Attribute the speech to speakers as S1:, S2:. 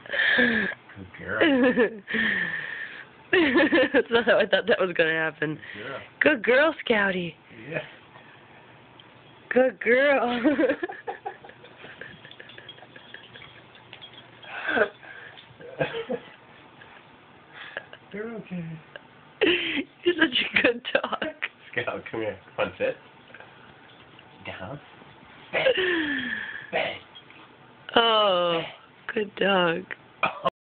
S1: Good girl.
S2: That's not how I thought that was going to happen.
S1: Yeah.
S2: Good girl, Scouty.
S1: Yeah.
S2: Good girl.
S1: You're okay.
S2: You're such a good dog.
S1: Scout, come here. Come on, sit. Down. Bang. Bang.
S2: Oh, good dog.